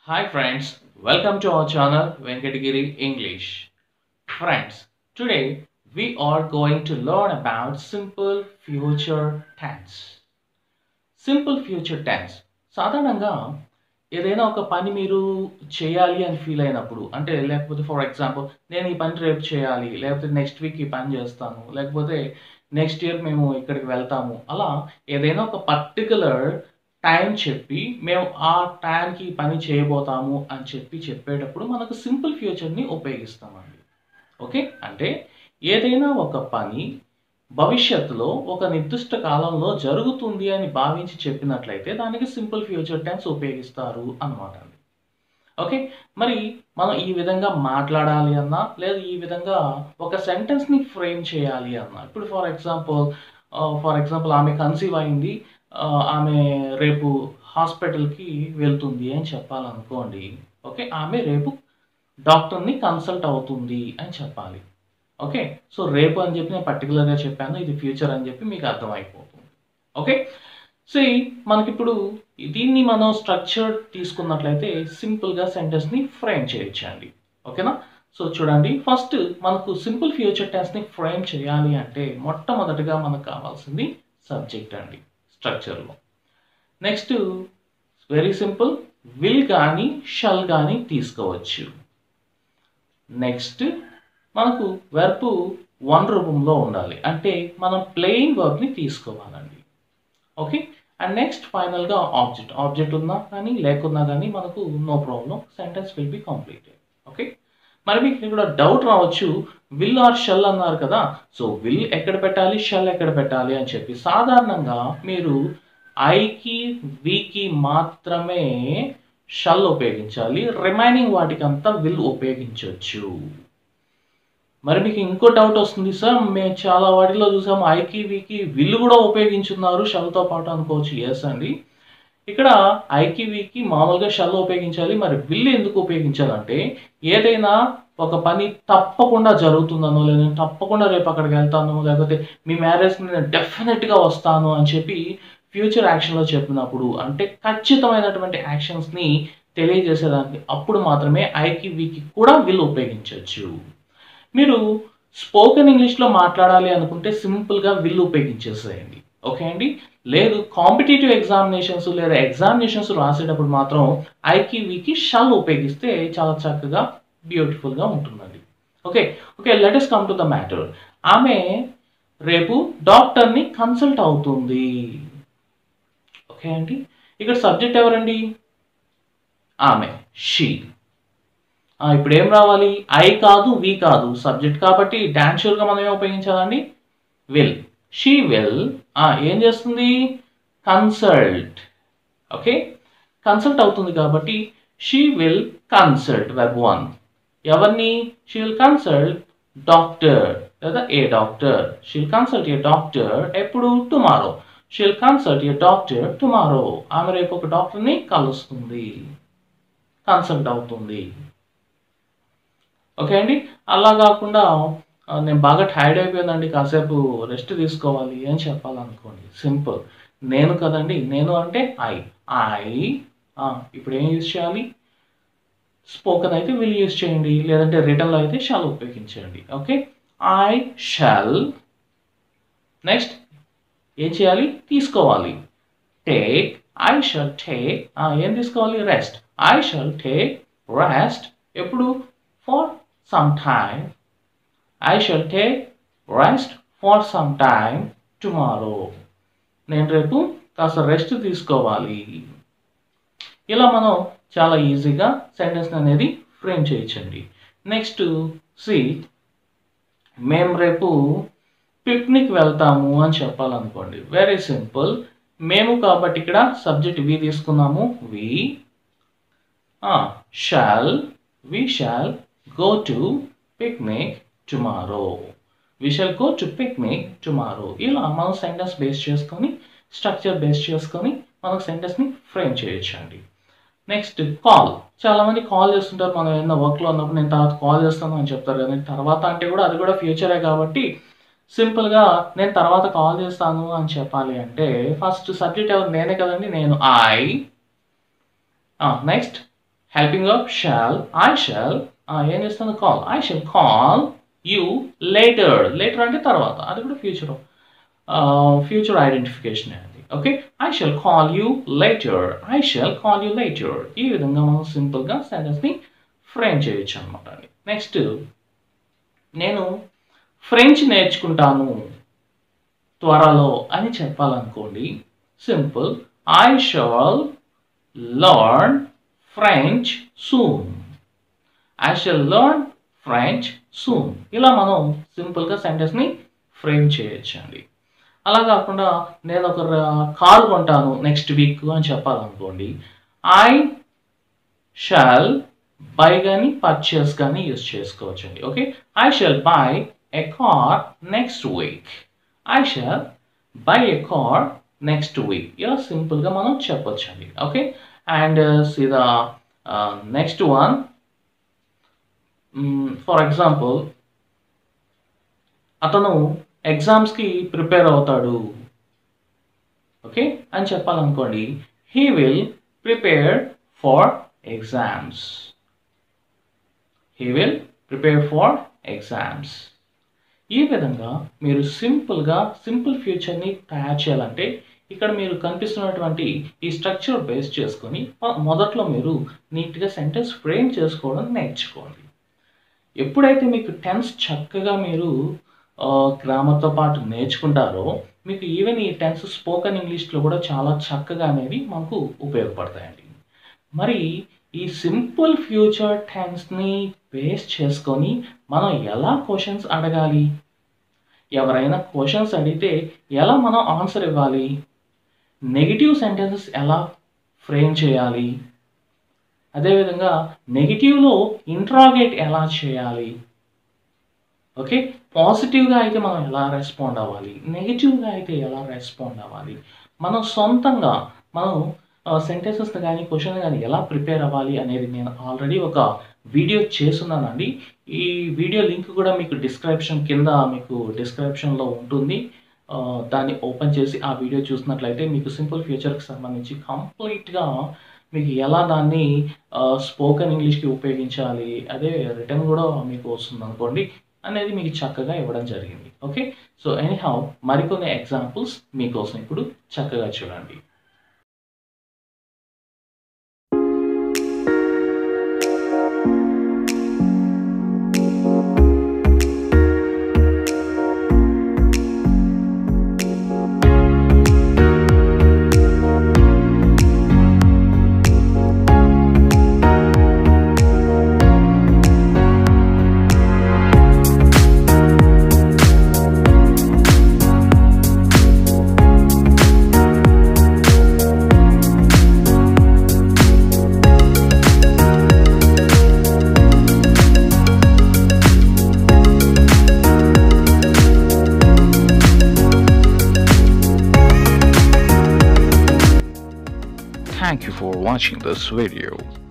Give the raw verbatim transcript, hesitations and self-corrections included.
Hi friends, welcome to our channel Venkatagiri English. Friends, today we are going to learn about simple future tense. Simple future tense సాధారణంగా ఏదైనా ఒక పని మీరు చేయాలి అని feel అయినప్పుడు అంటే లేకపోతే ఫర్ ఎగ్జాంపుల్ నేను ఈ పని రేపు చేయాలి లేకపోతే నెక్స్ట్ వీక్ ఈ పని చేస్తాను లేకపోతే నెక్స్ట్ ఇయర్ మేము ఇక్కడికి వెళ్తాము అలా ఏదైనా ఒక పర్టికులర్ టైం చెప్పి మేము ఆ టైంకి పని చేయబోతాము అని చెప్పి చెప్పేటప్పుడు మనకు సింపుల్ ఫ్యూచర్ని ఉపయోగిస్తామండి. ఓకే, అంటే ఏదైనా ఒక పని భవిష్యత్తులో ఒక నిర్దిష్ట కాలంలో జరుగుతుంది అని భావించి చెప్పినట్లయితే దానికి సింపుల్ ఫ్యూచర్ టెన్స్ ఉపయోగిస్తారు అన్నమాట అండి. ఓకే, మరి మనం ఈ విధంగా మాట్లాడాలి అన్నా లేదా ఈ విధంగా ఒక సెంటెన్స్ని ఫ్రేమ్ చేయాలి అన్నా ఇప్పుడు ఫర్ ఎగ్జాంపుల్ ఫర్ ఎగ్జాంపుల్ ఆమె కన్సీవ్ అయింది, ఆమె రేపు హాస్పిటల్కి వెళ్తుంది అని చెప్పాలనుకోండి. ఓకే, ఆమె రేపు డాక్టర్ని కన్సల్ట్ అవుతుంది అని చెప్పాలి. ఓకే, సో రేపు అని చెప్పి నేను పర్టికులర్గా చెప్పాను, ఇది ఫ్యూచర్ అని చెప్పి మీకు అర్థమైపోతుంది. ఓకే, సో మనకిప్పుడు దీన్ని మనం స్ట్రక్చర్ తీసుకున్నట్లయితే సింపుల్గా సెంటెన్స్ని ఫ్రేమ్ చేయొచ్చండి. ఓకేనా, సో చూడండి, ఫస్ట్ మనకు సింపుల్ ఫ్యూచర్ టెన్స్ని ఫ్రేమ్ చేయాలి అంటే మొట్టమొదటిగా మనకు కావాల్సింది సబ్జెక్ట్ అండి స్ట్రక్చర్లో. నెక్స్ట్ వెరీ సింపుల్, విల్ కానీ షల్ కానీ తీసుకోవచ్చు. నెక్స్ట్ మనకు వెర్బ్ వన్ రూపంలో ఉండాలి, అంటే మనం ప్లెయిన్ వర్బ్ని తీసుకోవాలండి. ఓకే, అండ్ నెక్స్ట్ ఫైనల్గా ఆబ్జెక్ట్ ఆబ్జెక్ట్ ఉన్నా కానీ లేకున్నా కానీ మనకు no problem, sentence will be completed. Okay, మరి మీకు ఇక్కడ డౌట్ రావచ్చు, విల్ ఆర్ షల్ అన్నారు కదా, సో విల్ ఎక్కడ పెట్టాలి షల్ ఎక్కడ పెట్టాలి అని చెప్పి. సాధారణంగా మీరు ఐకి వికి మాత్రమే షల్ ఉపయోగించాలి, రిమైనింగ్ వాటికంతా విల్ ఉపయోగించవచ్చు. మరి మీకు ఇంకో డౌట్ వస్తుంది, సార్ మేము చాలా వాటిలో చూసాము ఐకి వికి విల్ కూడా ఉపయోగించున్నారు షల్తో పాటు అనుకోవచ్చు. ఎస్ అండి, ఇక్కడ ఐకి వికి మామూలుగా షల్ ఉపయోగించాలి, మరి విల్ ఎందుకు ఉపయోగించాలంటే ఏదైనా ఒక పని తప్పకుండా జరుగుతుందనో లేదా తప్పకుండా రేపు అక్కడికి వెళ్తాను లేకపోతే మీ మ్యారేజ్కి నేను డెఫినెట్గా వస్తాను అని చెప్పి ఫ్యూచర్ యాక్షన్లో చెప్పినప్పుడు అంటే ఖచ్చితమైనటువంటి యాక్షన్స్ని తెలియజేసేదానికి అప్పుడు మాత్రమే ఐకి వికి కూడా విల్ ఉపయోగించవచ్చు. మీరు స్పోకెన్ ఇంగ్లీష్లో మాట్లాడాలి అనుకుంటే సింపుల్గా విల్ ఉపయోగించేసేయండి. ఓకే అండి, లేదు కాంపిటేటివ్ ఎగ్జామినేషన్స్ లేదా ఎగ్జామినేషన్స్ రాసేటప్పుడు మాత్రం ఐకి వికి షల్ ఉపయోగిస్తే చాలా చక్కగా బ్యూటిఫుల్గా ఉంటుందండి. Okay okay let us come to the matter. ఆమె రేపు డాక్టర్ని కన్సల్ట్ అవుతుంది. ఓకే అండి, ఇక్కడ సబ్జెక్ట్ ఎవరండి? ఆమె, షీ. ఇప్పుడు ఏం రావాలి? ఐ కాదు వి కాదు, సబ్జెక్ట్ కాబట్టి డాన్ షూర్గా మనం ఏం ఉపయోగించాలండి? విల్. షీ విల్ ఏం చేస్తుంది? కన్సల్ట్. ఓకే, కన్సల్ట్ అవుతుంది కాబట్టి she will consult verb one. ఎవరిని? షీ విల్ కన్సల్ట్ డాక్టర్ లేదా a doctor. She will consult a doctor ఎప్పుడు? Tomorrow. She will consult a doctor tomorrow. ఆమె రేపు ఒక డాక్టర్ని కలుస్తుంది, కన్సల్ట్ అవుతుంది. ఓకే అండి, అలా కాకుండా నేను బాగా టైర్డ్ అయిపోయిందండి కాసేపు రెస్ట్ తీసుకోవాలి అని చెప్పాలనుకోండి. సింపుల్, నేను కదండి, నేను అంటే ఐ. ఐ ఇప్పుడు ఏం యూజ్ చేయాలి? స్పోకెన్ అయితే విల్ యూజ్ చేయండి, లేదంటే రిటర్న్లో అయితే షాల్ ఉపయోగించండి. Okay, I shawl. నెక్స్ట్ ఏం చేయాలి? తీసుకోవాలి. Take, I shall take. ఏం తీసుకోవాలి? Rest. I shall take rest ఎప్పుడు? For some time. I shall take rest for some time tomorrow. నేను రేపు కాస్త రెస్ట్ తీసుకోవాలి. ఇలా మనం చాలా ఈజీగా సెంటెన్స్ అనేది ఫ్రేమ్ చేయొచ్చండి. నెక్స్ట్ సి, మేము రేపు పిక్నిక్ వెళ్తాము అని చెప్పాలనుకోండి. వెరీ సింపుల్, మేము కాబట్టి ఇక్కడ సబ్జెక్ట్ వి తీసుకున్నాము. We shall, we shall go to picnic tomorrow. We shall go to picnic tomorrow. ఇలా మనం సెంటెన్స్ బేస్ చేసుకొని స్ట్రక్చర్ బేస్ చేసుకొని మనం సెంటెన్స్ని ఫ్రేమ్ చేయొచ్చండి. Next call. చాలామంది కాల్ చేస్తుంటారు, మనం ఏదైనా వర్క్లో ఉన్నప్పుడు నేను తర్వాత కాల్ చేస్తాను అని చెప్తారు కదా. తర్వాత అంటే కూడా అది కూడా ఫ్యూచరే కాబట్టి సింపుల్గా నేను తర్వాత కాల్ చేస్తాను అని చెప్పాలి అంటే ఫస్ట్ సబ్జెక్ట్ ఎవరు? నేనే కదండి, నేను I. Next helping up shall I shall ఏం చేస్తాను call I shall call you later later అంటే తర్వాత అది కూడా ఫ్యూచర్ ఫ్యూచర్ ఐడెంటిఫికేషన్ అది okay I shall call you later I shall call you later ఈ విధంగా మనం సింపుల్గా సెంటెన్స్ని ఫ్రేమ్ చేయొచ్చు అనమాట అండి నెక్స్ట్ నేను ఫ్రెంచ్ నేర్చుకుంటాను త్వరలో అని చెప్పాలనుకోండి simple I shall learn French soon I shall learn French soon ఇలా మనం సింపుల్గా సెంటెన్స్ని ఫ్రేమ్ చేయొచ్చు అండి అలా కాకుండా నేను ఒక కారు కొంటాను నెక్స్ట్ వీక్ అని చెప్పాలనుకోండి ఐ షాల్ బై కానీ పర్చేస్ కానీ యూస్ చేసుకోవచ్చు అండి okay I shall buy a car next week I shall buy a car next week ఇలా సింపుల్గా మనం చెప్పొచ్చు అండి okay and see the next one for example అతను ఎగ్జామ్స్కి ప్రిపేర్ అవుతాడు ఓకే అని చెప్పాలనుకోండి he will prepare for exams he will prepare for exams ఈ విధంగా మీరు సింపుల్గా సింపుల్ ఫ్యూచర్ని తయారు చేయాలంటే ఇక్కడ మీరు కనిపిస్తున్నటువంటి ఈ స్ట్రక్చర్ బేస్ చేసుకొని మొదట్లో మీరు నీట్గా సెంటెన్స్ ఫ్రేమ్ చేసుకోవడం నేర్చుకోండి ఎప్పుడైతే మీకు టెన్స్ చక్కగా మీరు గ్రామర్తో పాటు నేర్చుకుంటారో మీకు ఈవెన్ ఈ టెన్స్ స్పోకెన్ ఇంగ్లీష్లో కూడా చాలా చక్కగా అనేవి మనకు ఉపయోగపడతాయండి మరి ఈ సింపుల్ ఫ్యూచర్ టెన్స్ని బేస్ చేసుకొని మనం ఎలా క్వశ్చన్స్ అడగాలి ఎవరైనా క్వశ్చన్స్ అడిగితే ఎలా మనం ఆన్సర్ ఇవ్వాలి నెగిటివ్ సెంటెన్సెస్ ఎలా ఫ్రేమ్ చేయాలి అదేవిధంగా నెగిటివ్లో ఇంట్రాగేట్ ఎలా చేయాలి ఓకే పాజిటివ్గా అయితే మనం ఎలా రెస్పాండ్ అవ్వాలి నెగిటివ్గా అయితే ఎలా రెస్పాండ్ అవ్వాలి మనం సొంతంగా మనం సెంటెన్సెస్ని కానీ క్వశ్చన్ కానీ ఎలా ప్రిపేర్ అవ్వాలి అనేది నేను ఆల్రెడీ ఒక వీడియో చేస్తున్నానండి ఈ వీడియో లింక్ కూడా మీకు డిస్క్రిప్షన్ కింద మీకు డిస్క్రిప్షన్లో ఉంటుంది దాన్ని ఓపెన్ చేసి ఆ వీడియో చూసినట్లయితే మీకు సింపుల్ ఫ్యూచర్కి సంబంధించి కంప్లీట్గా మీకు ఎలా దాన్ని స్పోకెన్ ఇంగ్లీష్కి ఉపయోగించాలి అదే రిటర్న్ కూడా మీకు వస్తుంది అనుకోండి అనేది మీకు చక్కగా ఇవ్వడం జరిగింది ఓకే సో ఎనీహౌ మరికొన్ని ఎగ్జాంపుల్స్ మీకోసం ఇప్పుడు చక్కగా చూడండి Thank you for watching this video.